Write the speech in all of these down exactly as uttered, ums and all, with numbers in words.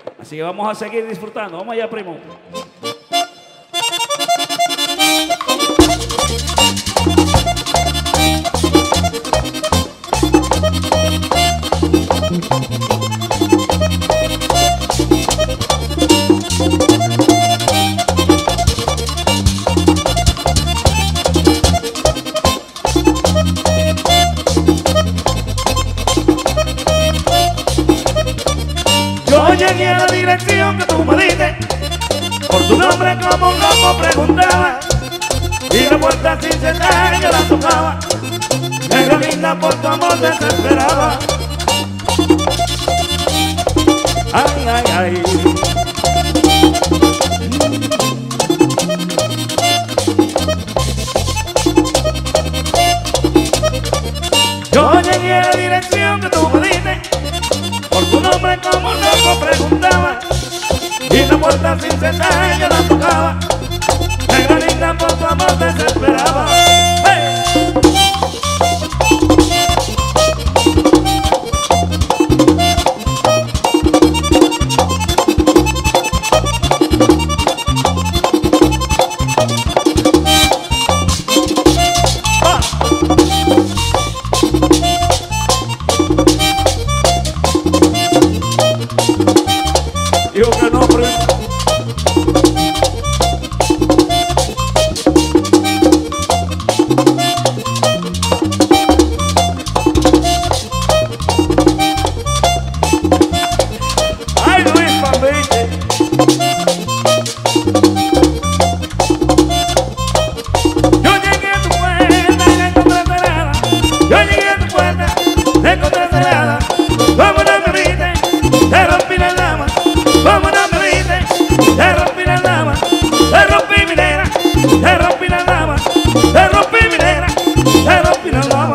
Así que vamos a seguir disfrutando. Vamos allá, primo. Yo llegué a la dirección que tú me diste, por tu nombre como un loco preguntaba, y la puerta sin cerrar yo la tocaba, negra linda por tu amor desesperaba. Ay, ay, ay. Yo llegué a la dirección que tú me diste, por tu nombre como un loco preguntaba, y la puerta sin cerrar yo la tocaba, negra linda por tu amor desesperaba. ¡Hey! Digo que no, primo. Ay, Luis Pambite. Yo llegué a tu puerta y la encontré cerrada. Yo llegué a tu puerta, la encontré cerrada. Como no me viste, te rompí la dama. Como no me viste, te rompí la dama. Te rompí mi negra, te rompí la dama. Te rompí mi negra, te rompí la dama.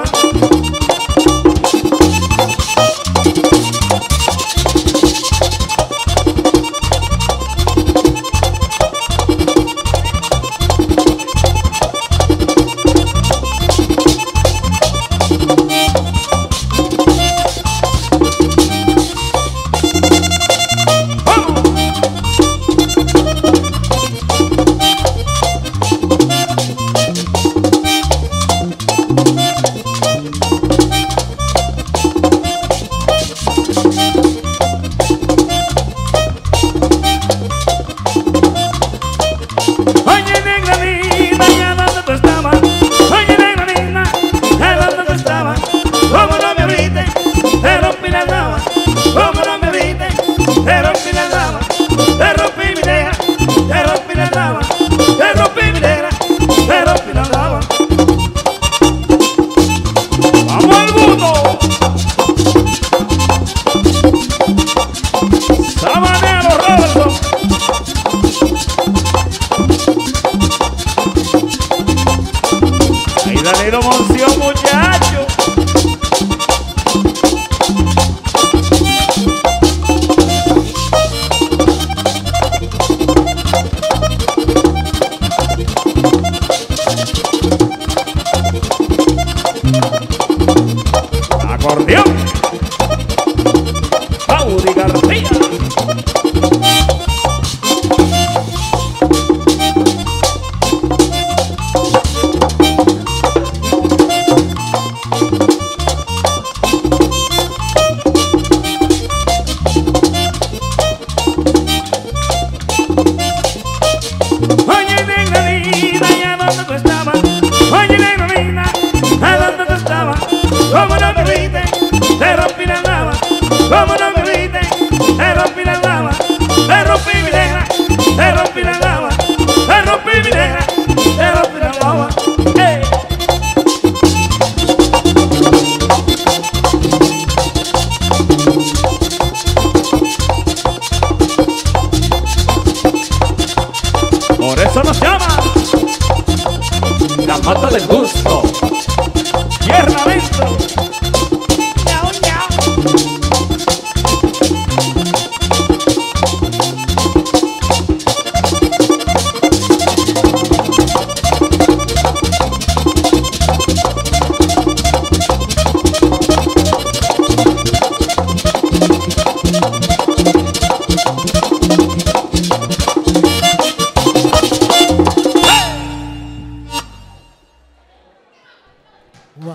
Oye, negra linda, ¿ya dónde tú estabas? Oye, negra linda, ¿ya dónde tú estabas? ¿Cómo no me abriste? Te rompí la dama. ¿Cómo no me abriste? Te rompí la dama. Te rompí mi negra, te rompí la dama. Te rompí mi negra, te rompí la dama. ¡Vamos al mundo! ¡Sabanero Robertson! Ahí Danilo Moncio, muchacho. Acordeón. Audi García. Oye, negra linda, ¿ya dónde tú estabas? Oye, negra linda, ¿a dónde tú estabas? ¿Cómo no me viste? Te rompí la dama. ¿Cómo no me viste? Te rompí la dama. Te rompí mi negra, te rompí la dama. Te rompí mi negra, te rompí la dama. ¡Hey! Por eso nos llama la mata del gusto.